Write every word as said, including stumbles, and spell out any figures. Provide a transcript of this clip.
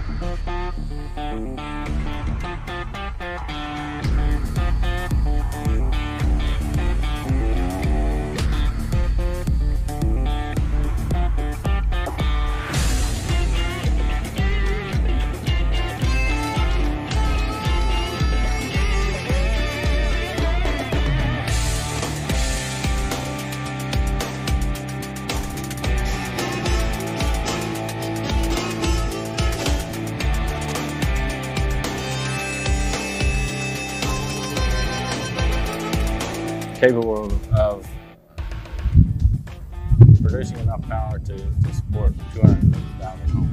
Capable of producing enough power to, to support two hundred fifty thousand homes.